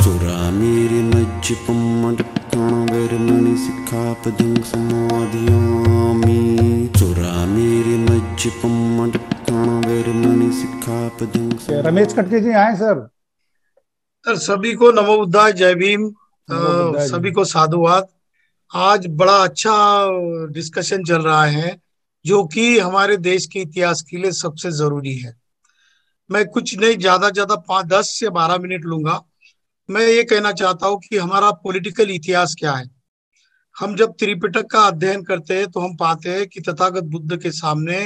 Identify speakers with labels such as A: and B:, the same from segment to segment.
A: चोरा मेरे मज्ज पम्मडक्कण वेरमणि सिक्खापदं समाधियामि। चोरा मेरे मज्ज पम्मडक्कण वेरमणि सिक्खापदं
B: रमेश कटके जी आए सर।
C: सर सभी को नमो बुद्धाय, जय भीम।
B: नमो बुद्धाय जी।
C: सभी को साधुवाद। आज बड़ा अच्छा डिस्कशन चल रहा है जो कि हमारे देश के इतिहास के लिए सबसे जरूरी है। मैं कुछ नहीं, ज्यादा 5, 10 से 12 मिनट लूंगा। मैं ये कहना चाहता हूँ कि हमारा पॉलिटिकल इतिहास क्या है। हम जब त्रिपिटक का अध्ययन करते हैं तो हम पाते हैं कि तथागत बुद्ध के सामने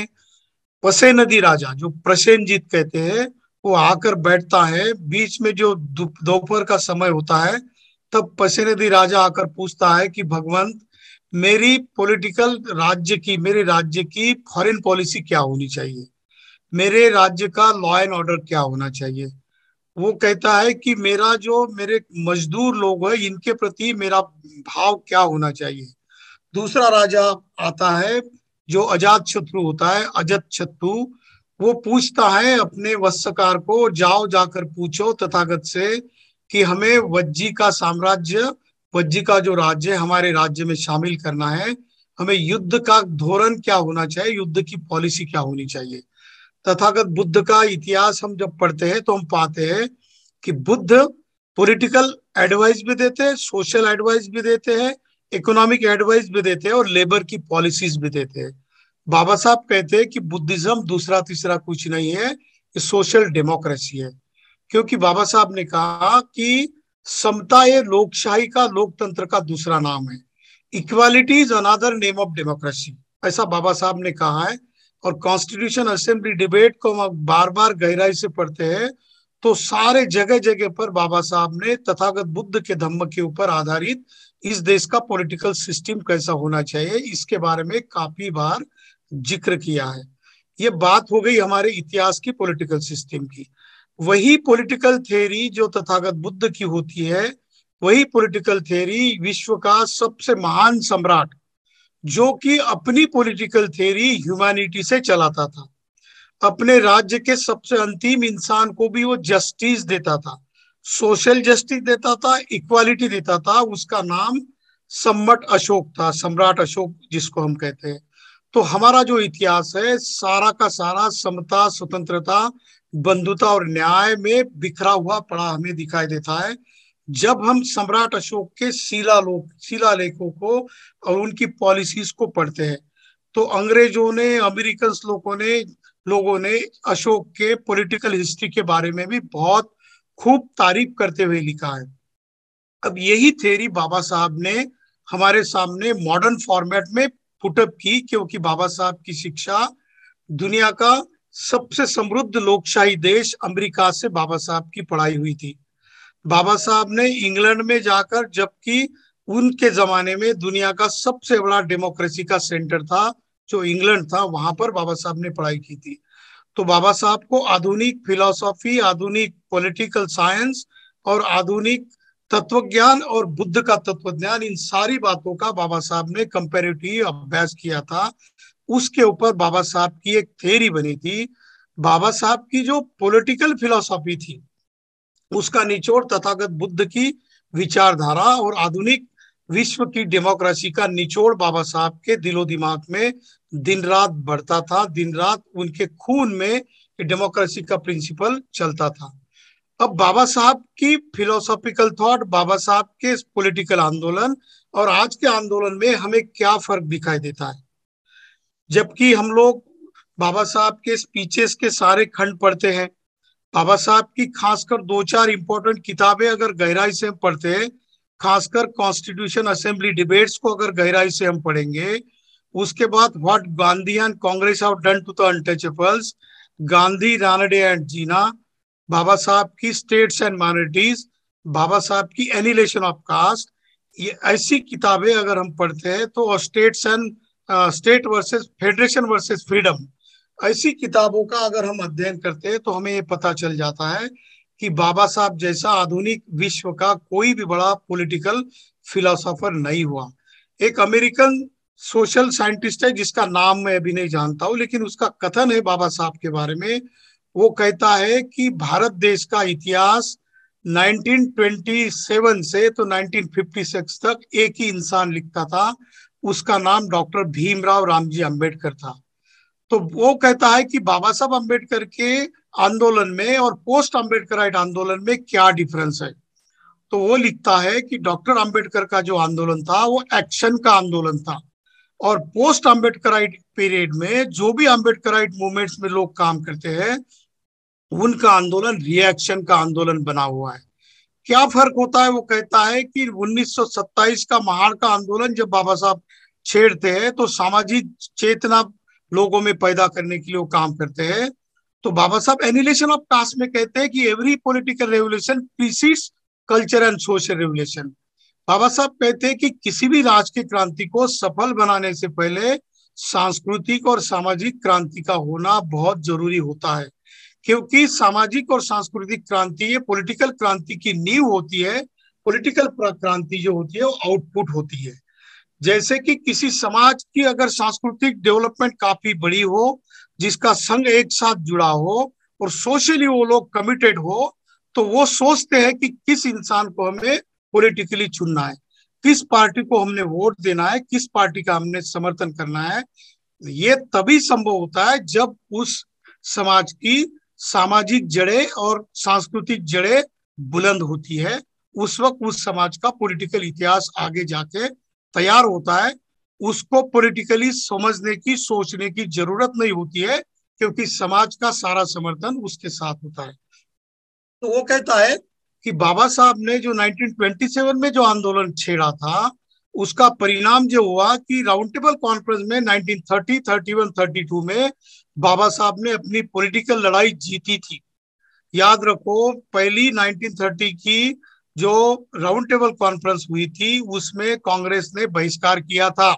C: पसेनदी राजा, जो प्रसेनजीत कहते हैं, वो आकर बैठता है। बीच में जो दोपहर का समय होता है, तब पसेनदी राजा आकर पूछता है कि भगवंत, मेरी पॉलिटिकल राज्य की, मेरे राज्य की फॉरेन पॉलिसी क्या होनी चाहिए, मेरे राज्य का लॉ एंड ऑर्डर क्या होना चाहिए। वो कहता है कि मेरे मजदूर लोग हैं, इनके प्रति मेरा भाव क्या होना चाहिए। दूसरा राजा आता है जो अजात शत्रु होता है, अजत शत्रु। वो पूछता है अपने वत्सकार को, जाओ जाकर पूछो तथागत से कि हमें वज्जी का साम्राज्य, वज्जी का जो राज्य है हमारे राज्य में शामिल करना है। हमें युद्ध का धोरण क्या होना चाहिए, युद्ध की पॉलिसी क्या होनी चाहिए। तथागत बुद्ध का इतिहास हम जब पढ़ते हैं तो हम पाते हैं कि बुद्ध पॉलिटिकल एडवाइस भी देते हैं, सोशल एडवाइस भी देते हैं, इकोनॉमिक एडवाइस भी देते हैं और लेबर की पॉलिसीज भी देते हैं। बाबा साहब कहते हैं कि बुद्धिज्म दूसरा तीसरा कुछ नहीं है, ये सोशल डेमोक्रेसी है। क्योंकि बाबा साहब ने कहा कि समता ये लोकशाही का, लोकतंत्र का दूसरा नाम है। Equality is another name of democracy, ऐसा बाबा साहब ने कहा है। और कॉन्स्टिट्यूशन असेंबली डिबेट को हम बार बार गहराई से पढ़ते हैं तो सारे जगह जगह पर बाबा साहब ने तथागत बुद्ध के धम्म के ऊपर आधारित इस देश का पॉलिटिकल सिस्टम कैसा होना चाहिए, इसके बारे में काफी बार जिक्र किया है। ये बात हो गई हमारे इतिहास की पॉलिटिकल सिस्टम की। वही पॉलिटिकल थ्योरी जो तथागत बुद्ध की होती है, वही पॉलिटिकल थ्योरी विश्व का सबसे महान सम्राट, जो कि अपनी पॉलिटिकल थ्योरी ह्यूमैनिटी से चलाता था, अपने राज्य के सबसे अंतिम इंसान को भी वो जस्टिस देता था, सोशल जस्टिस देता था, इक्वालिटी देता था। उसका नाम सम्मट अशोक था, सम्राट अशोक जिसको हम कहते हैं। तो हमारा जो इतिहास है सारा का सारा समता, स्वतंत्रता, बंधुता और न्याय में बिखरा हुआ पड़ा हमें दिखाई देता है। जब हम सम्राट अशोक के शिलालेखों को और उनकी पॉलिसीज को पढ़ते हैं तो अंग्रेजों ने, अमेरिकन लोगों ने अशोक के पॉलिटिकल हिस्ट्री के बारे में भी बहुत खूब तारीफ करते हुए लिखा है। अब यही थ्योरी बाबा साहब ने हमारे सामने मॉडर्न फॉर्मेट में पुटअप की, क्योंकि बाबा साहब की शिक्षा दुनिया का सबसे समृद्ध लोकशाही देश अमेरिका से बाबा साहब की पढ़ाई हुई थी। बाबा साहब ने इंग्लैंड में जाकर, जबकि उनके जमाने में दुनिया का सबसे बड़ा डेमोक्रेसी का सेंटर था जो इंग्लैंड था, वहां पर बाबा साहब ने पढ़ाई की थी। तो बाबा साहब को आधुनिक फिलॉसफी, आधुनिक पॉलिटिकल साइंस और आधुनिक तत्वज्ञान और बुद्ध का तत्वज्ञान, इन सारी बातों का बाबा साहब ने कंपैरेटिव अभ्यास किया था। उसके ऊपर बाबा साहब की एक थ्योरी बनी थी। बाबा साहब की जो पॉलिटिकल फिलॉसफी थी उसका निचोड़ तथागत बुद्ध की विचारधारा और आधुनिक विश्व की डेमोक्रेसी का निचोड़ बाबा साहब के दिलो दिमाग में दिन रात बढ़ता था। दिन रात उनके खून में डेमोक्रेसी का प्रिंसिपल चलता था। अब बाबा साहब की फिलोसॉफिकल थॉट, बाबा साहब के पॉलिटिकल आंदोलन और आज के आंदोलन में हमें क्या फर्क दिखाई देता है। जबकि हम लोग बाबा साहब के स्पीचेस के सारे खंड पढ़ते हैं, बाबा साहब की खासकर 2-4 इंपॉर्टेंट किताबें अगर गहराई से हम पढ़ते हैं, खासकर कॉन्स्टिट्यूशन असेंबली डिबेट्स को अगर गहराई से हम पढ़ेंगे, उसके बाद what Gandhi and Congress have done to the untouchables, Gandhi, Ranade and Jinnah, Baba Saheb की स्टेट्स एंड माइनॉरिटीज, बाबा साहब की एनिलेशन ऑफ कास्ट, ये ऐसी किताबें अगर हम पढ़ते हैं तो state versus federation versus freedom, ऐसी किताबों का अगर हम अध्ययन करते हैं तो हमें ये पता चल जाता है कि बाबा साहब जैसा आधुनिक विश्व का कोई भी बड़ा पॉलिटिकल फिलोसोफर नहीं हुआ। एक अमेरिकन सोशल साइंटिस्ट है जिसका नाम मैं अभी नहीं जानता हूं, लेकिन उसका कथन है बाबा साहब के बारे में। वो कहता है कि भारत देश का इतिहास 1927 से तो 1956 तक एक ही इंसान लिखता था, उसका नाम डॉक्टर भीमराव रामजी अंबेडकर था। तो वो कहता है कि बाबा साहब अंबेडकर के आंदोलन में और पोस्ट अंबेडकराइट आंदोलन में क्या डिफरेंस है। तो वो लिखता है कि डॉक्टर अंबेडकर का जो आंदोलन था वो एक्शन का आंदोलन था, और पोस्ट अंबेडकराइट पीरियड में जो भी अंबेडकराइट मूवमेंट्स में लोग काम करते हैं उनका आंदोलन रिएक्शन का आंदोलन बना हुआ है। क्या फर्क होता है? वो कहता है कि 1927 का महान का आंदोलन जब बाबा साहब छेड़ते हैं तो सामाजिक चेतना लोगों में पैदा करने के लिए वो काम करते हैं। तो बाबा साहब एनिलेशन ऑफ कास्ट में कहते हैं कि every political revolution precedes culture and social revolution. Baba Saheb कहते हैं कि किसी भी राजकीय क्रांति को सफल बनाने से पहले सांस्कृतिक और सामाजिक क्रांति का होना बहुत जरूरी होता है, क्योंकि सामाजिक और सांस्कृतिक क्रांति ये पॉलिटिकल क्रांति की नींव होती है। पॉलिटिकल क्रांति जो होती है वो आउटपुट होती है। जैसे कि किसी समाज की अगर सांस्कृतिक डेवलपमेंट काफी बड़ी हो, जिसका संघ एक साथ जुड़ा हो और सोशली वो लोग कमिटेड हो, तो वो सोचते हैं कि किस इंसान को हमें पॉलिटिकली चुनना है, किस पार्टी को हमने वोट देना है, किस पार्टी का हमने समर्थन करना है। ये तभी संभव होता है जब उस समाज की सामाजिक जड़ें और सांस्कृतिक जड़ें बुलंद होती है। उस वक्त उस समाज का पॉलिटिकल इतिहास आगे जाके तैयार होता है। उसको पॉलिटिकली समझने की, सोचने की जरूरत नहीं होती है, क्योंकि समाज का सारा समर्थन उसके साथ होता है। तो वो कहता है कि बाबा साहब ने जो 1927 में जो आंदोलन छेड़ा था उसका परिणाम जो हुआ कि राउंड टेबल कॉन्फ्रेंस में 1930, 31, 32 में बाबा साहब ने अपनी पॉलिटिकल लड़ाई जीती थी। याद रखो, पहली 1930 की जो राउंड टेबल कॉन्फ्रेंस हुई थी उसमें कांग्रेस ने बहिष्कार किया था।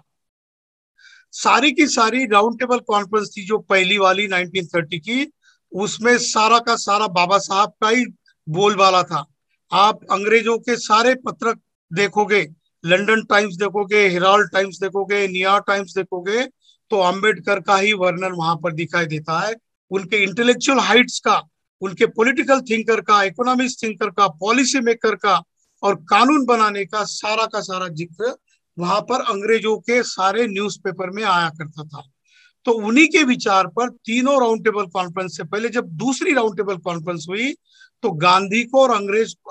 C: सारी की सारी राउंड टेबल कॉन्फ्रेंस थी जो पहली वाली 1930 की, उसमें सारा का सारा बाबा साहब का ही बोलबाला था। आप अंग्रेजों के सारे पत्र देखोगे, लंदन टाइम्स देखोगे, हेराल्ड टाइम्स देखोगे, न्यूयॉर्क टाइम्स देखोगे, तो अंबेडकर का ही वर्णन वहां पर दिखाई देता है। उनके इंटेलेक्चुअल हाइट्स का, उनके पॉलिटिकल थिंकर का, इकोनॉमिक्स थिंकर का, पॉलिसी मेकर का और कानून बनाने का सारा जिक्र वहां पर अंग्रेजों के सारे न्यूज़पेपर में आया करता था। तो उन्हीं के विचार पर तीनों राउंड टेबल कॉन्फ्रेंस से पहले जब दूसरी राउंड टेबल कॉन्फ्रेंस हुई तो गांधी को और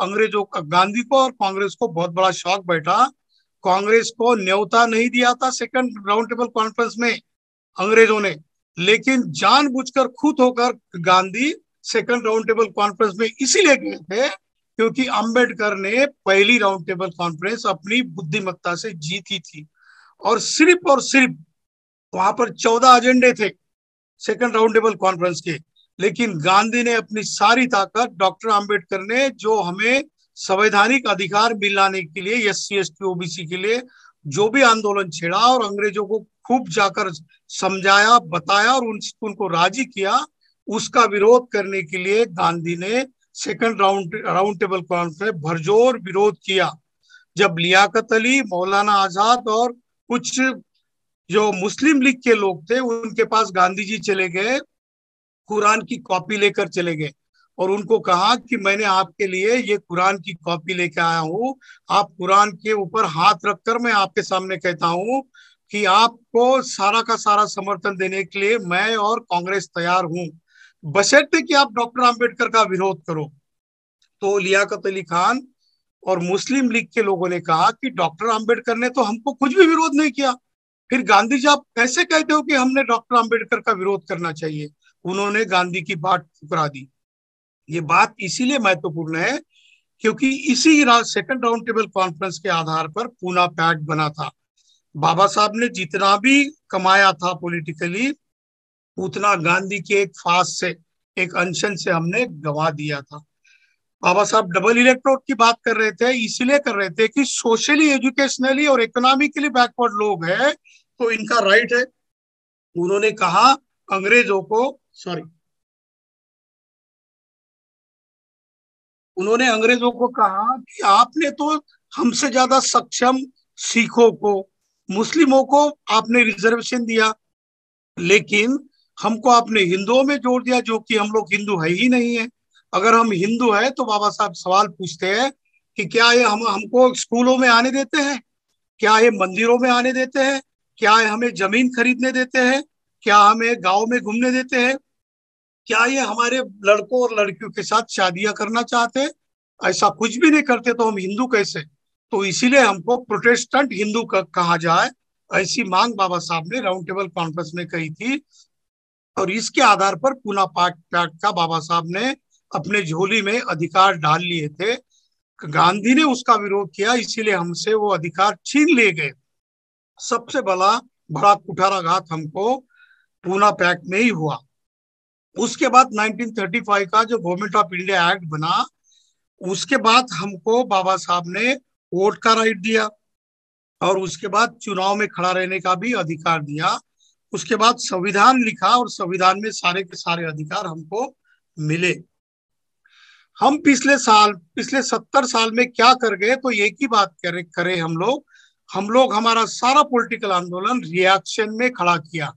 C: गांधी को और कांग्रेस को बहुत बड़ा शॉक बैठा। कांग्रेस को न्योता नहीं दिया था सेकंड राउंड टेबल कॉन्फ्रेंस में अंग्रेजों ने, लेकिन जानबूझकर खुद होकर Gandhi second round table conference में इसीलिए गए थे क्योंकि अंबेडकर ने पहली राउंड टेबल कॉन्फ्रेंस अपनी बुद्धिमत्ता से जीती थी। और सिर्फ वहां पर 14 एजेंडे थे सेकंड राउंड टेबल कॉन्फ्रेंस के, लेकिन गांधी ने अपनी सारी ताकत, डॉक्टर अंबेडकर ने जो हमें संवैधानिक अधिकार मिलाने के लिए, एससी एसटी ओबीसी के लिए जो भी आंदोलन छेड़ा और अंग्रेजों को खूब जाकर समझाया, बताया और उनको राजी किया, उसका विरोध करने के लिए गांधी ने सेकंड राउंड टेबल कॉन्फ्रेंस में भरजोर विरोध किया। जब लियाकत अली, मौलाना आजाद और कुछ जो मुस्लिम लीग के लोग थे उनके पास गांधी जी चले गए, कुरान की कॉपी लेकर चले गए और उनको कहा कि मैंने आपके लिए ये कुरान की कॉपी लेकर आया हूँ, आप कुरान के ऊपर हाथ रखकर मैं आपके सामने कहता हूँ कि आपको सारा का सारा समर्थन देने के लिए मैं और कांग्रेस तैयार हूँ, बशर्ते कि आप डॉक्टर अंबेडकर का विरोध करो। तो लियाकत अली खान और मुस्लिम लीग के लोगों ने कहा कि डॉक्टर अंबेडकर ने तो हमको कुछ भी विरोध नहीं किया, फिर गांधी जी आप कैसे कहते हो कि हमने डॉक्टर अंबेडकर का विरोध करना चाहिए। उन्होंने गांधी की बात ठुकरा दी। ये बात इसीलिए महत्वपूर्ण है क्योंकि इसी सेकंड राउंड टेबल कॉन्फ्रेंस के आधार पर पूना पैक्ट बना था। बाबा साहब ने जितना भी कमाया था पॉलिटिकली उतना गांधी के एक फास्ट से, एक अनशन से हमने गंवा दिया था। बाबा साहब डबल इलेक्ट्रोड की बात कर रहे थे, इसीलिए कर रहे थे कि सोशली, एजुकेशनली और इकोनॉमिकली बैकवर्ड लोग हैं तो इनका राइट है। उन्होंने कहा अंग्रेजों को, उन्होंने अंग्रेजों को कहा कि आपने तो हमसे ज्यादा सक्षम सिखों को, मुस्लिमों को आपने रिजर्वेशन दिया, लेकिन हमको आपने हिंदुओं में जोड़ दिया जो कि हम लोग हिंदू है ही नहीं है। अगर हम हिंदू हैं तो बाबा साहब सवाल पूछते हैं कि क्या ये हम हमको स्कूलों में आने देते हैं, क्या ये मंदिरों में आने देते हैं, क्या ये हमें जमीन खरीदने देते हैं, क्या हमें गांव में घूमने देते हैं, क्या ये हमारे लड़कों और लड़कियों के साथ शादियां करना चाहते हैं? ऐसा कुछ भी नहीं करते तो हम हिंदू कैसे? तो इसीलिए हमको प्रोटेस्टेंट हिंदू कहा जाए, ऐसी मांग बाबा साहब ने राउंड टेबल कॉन्फ्रेंस में कही थी। और इसके आधार पर पूना पैक्ट का बाबा साहब ने अपने झोली में अधिकार डाल लिए थे। गांधी ने उसका विरोध किया, इसीलिए हमसे वो अधिकार छीन लिए गए। सबसे बड़ा कुठाराघात हमको पूना पैक्ट में ही हुआ। उसके बाद 1935 का जो गवर्नमेंट ऑफ इंडिया एक्ट बना, उसके बाद हमको बाबा साहब ने वोट का राइट दिया और उसके बाद चुनाव में खड़ा रहने का भी अधिकार दिया। उसके बाद संविधान लिखा और संविधान में सारे के सारे अधिकार हमको मिले। हम पिछले 70 साल में क्या कर गए, तो एक ही बात करें हम लोग हमारा सारा पॉलिटिकल आंदोलन रिएक्शन में खड़ा किया।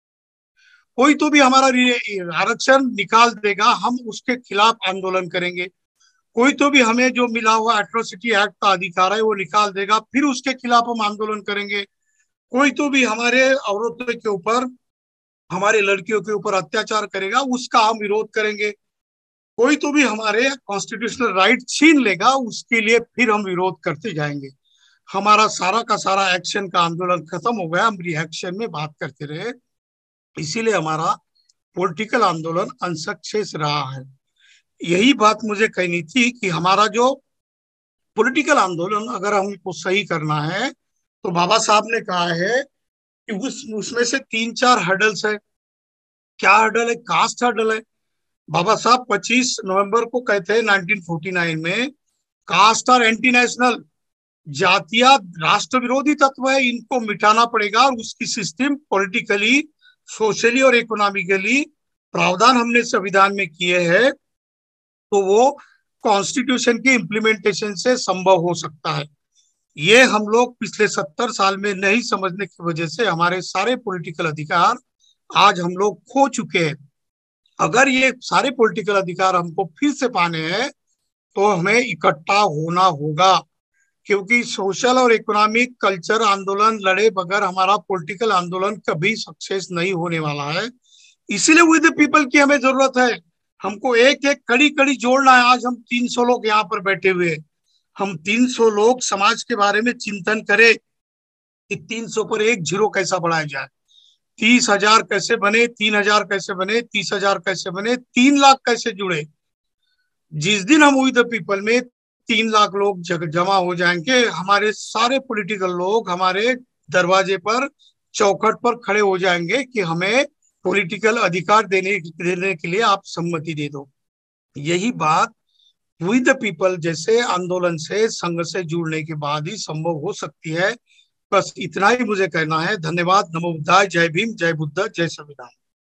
C: कोई तो भी हमारा आरक्षण निकाल देगा, हम उसके खिलाफ आंदोलन करेंगे। कोई तो भी हमें जो मिला हुआ एट्रोसिटी एक्ट का अधिकार है वो निकाल देगा, फिर उसके खिलाफ हम आंदोलन करेंगे। कोई तो भी हमारे औरतों के ऊपर, हमारे लड़कियों के ऊपर अत्याचार करेगा, उसका हम विरोध करेंगे। कोई तो भी हमारे कॉन्स्टिट्यूशनल राइट छीन लेगा, उसके लिए फिर हम विरोध करते जाएंगे। हमारा सारा का सारा एक्शन का आंदोलन खत्म हो गया, हम रिएक्शन में बात करते रहे। इसीलिए हमारा पॉलिटिकल आंदोलन अनसक्सेस रहा है। यही बात मुझे कहनी थी कि हमारा जो पॉलिटिकल आंदोलन अगर हमको सही करना है तो बाबा साहब ने कहा है कि उसमें से 3-4 हर्डल्स है। क्या हर्डल है? कास्ट हर्डल है। बाबा साहब 25 नवंबर को कहते हैं 1949 में, कास्ट और एंटी नेशनल, जातीय राष्ट्र विरोधी तत्व है, इनको मिटाना पड़ेगा और उसकी सिस्टम पॉलिटिकली, सोशली और इकोनॉमिकली प्रावधान हमने संविधान में किए हैं, तो वो कॉन्स्टिट्यूशन की इम्प्लीमेंटेशन से संभव हो सकता है। ये हम लोग पिछले 70 साल में नहीं समझने की वजह से हमारे सारे पॉलिटिकल अधिकार आज हम लोग खो चुके हैं। अगर ये सारे पॉलिटिकल अधिकार हमको फिर से पाने हैं तो हमें इकट्ठा होना होगा, क्योंकि सोशल और इकोनॉमिक कल्चर आंदोलन लड़े बगैर हमारा पॉलिटिकल आंदोलन कभी सक्सेस नहीं होने वाला है। इसीलिए विद द पीपल की हमें जरूरत है। हमको एक एक कड़ी कड़ी जोड़ना है। आज हम 300 लोग यहाँ पर बैठे हुए, हम 300 लोग समाज के बारे में चिंतन करें कि 300 पर एक जीरो कैसा बढ़ाया जाए, 30,000 कैसे बने, 3,000 कैसे बने, 30,000 कैसे बने, 3 लाख कैसे जुड़े। जिस दिन हम विद द पीपल में 3 लाख लोग जमा हो जाएंगे, हमारे सारे पॉलिटिकल लोग हमारे दरवाजे पर, चौखट पर खड़े हो जाएंगे कि हमें पॉलिटिकल अधिकार देने के लिए आप सम्मति दे दो। यही बात विद द पीपल जैसे आंदोलन से, संघ से जुड़ने के बाद ही संभव हो सकती है। बस इतना ही मुझे कहना है। धन्यवाद। नमो बुद्धाय। जय भीम, जय बुद्ध, जय संविधान।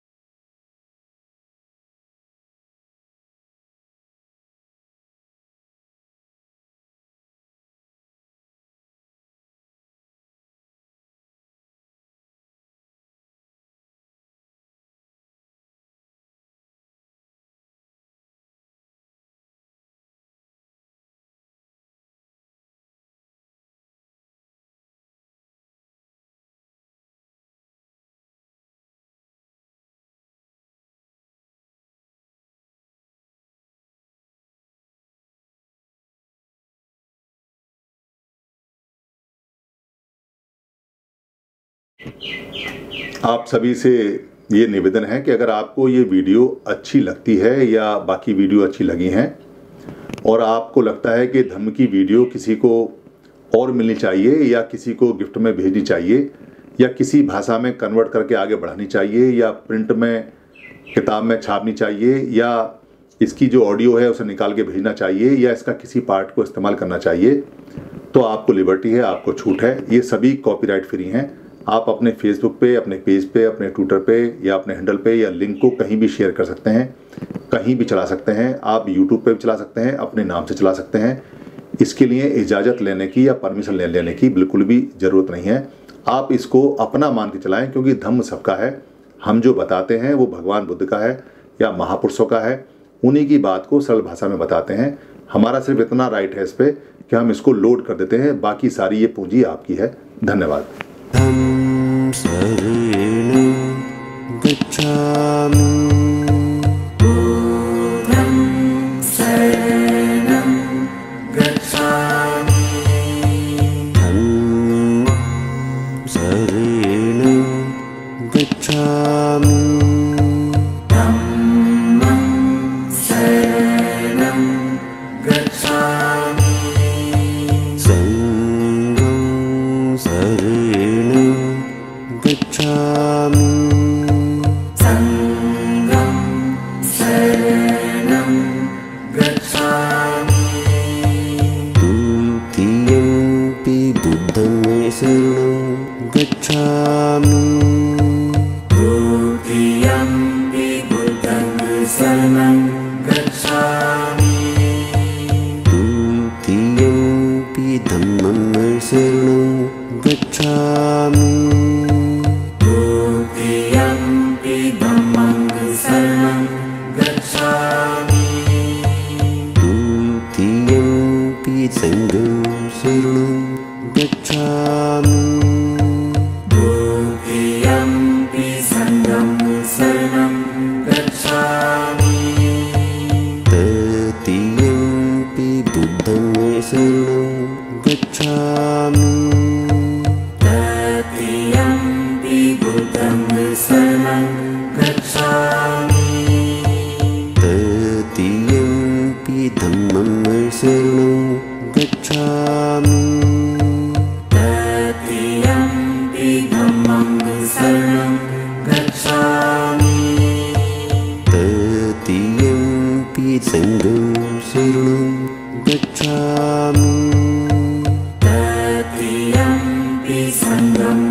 D: आप सभी से ये निवेदन है कि अगर आपको ये वीडियो अच्छी लगती है या बाकी वीडियो अच्छी लगी हैं और आपको लगता है कि धम्म की वीडियो किसी को और मिलनी चाहिए या किसी को गिफ्ट में भेजनी चाहिए या किसी भाषा में कन्वर्ट करके आगे बढ़ानी चाहिए या प्रिंट में, किताब में छापनी चाहिए या इसकी जो ऑडियो है उसे निकाल के भेजना चाहिए या इसका किसी पार्ट को इस्तेमाल करना चाहिए, तो आपको लिबर्टी है, आपको छूट है। ये सभी कॉपीराइट फ्री हैं। आप अपने फेसबुक पे, अपने पेज पे, अपने ट्विटर पे या अपने हैंडल पे या लिंक को कहीं भी शेयर कर सकते हैं, कहीं भी चला सकते हैं। आप यूट्यूब पे भी चला सकते हैं, अपने नाम से चला सकते हैं। इसके लिए इजाज़त लेने की या परमिशन लेने की बिल्कुल भी ज़रूरत नहीं है। आप इसको अपना मान के चलाएं, क्योंकि धम्म सबका है। हम जो बताते हैं वो भगवान बुद्ध का है या महापुरुषों का है उन्हीं की बात को सरल भाषा में बताते हैं। हमारा सिर्फ इतना राइट है इस पे कि हम इसको लोड कर देते हैं, बाकी सारी ये पूंजी आपकी है। धन्यवाद।
A: धम्म शरणं गच्छामि।
E: बुद्धं शरणं गच्छामि।
A: धम्मं शरणं गच्छामि।
E: धम्मं शरणं गच्छामि।
A: संघं शरणं गच्छामि।
E: संघं शरणं गच्छामि।
A: द्वितीयंपि बुद्धं शरणं गच्छामि।
E: द्वितीयंपि बुद्धं शरणं गच्छामि।
A: द्वितीयंपि धम्मं शरणं गच्छामि।
E: द्वितीयंपि धम्मं शरणं गच्छामि।
A: द्वितीयंपि संघं शरणं गच्छामि।
E: द्वितीयंपि संघं शरणं गच्छामि।
A: तृतीयंपि बुद्धं शरणं गच्छामि।
E: तृतीयंपि बुद्धं शरणं गच्छामि।
A: तृतीयंपि धम्मं शरणं गच्छामि।
E: तृतीयंपि धम्मं शरणं गच्छामि।
A: तृतीयंपि संघं शरणं गच्छामि।
E: तृतीयंपि संघं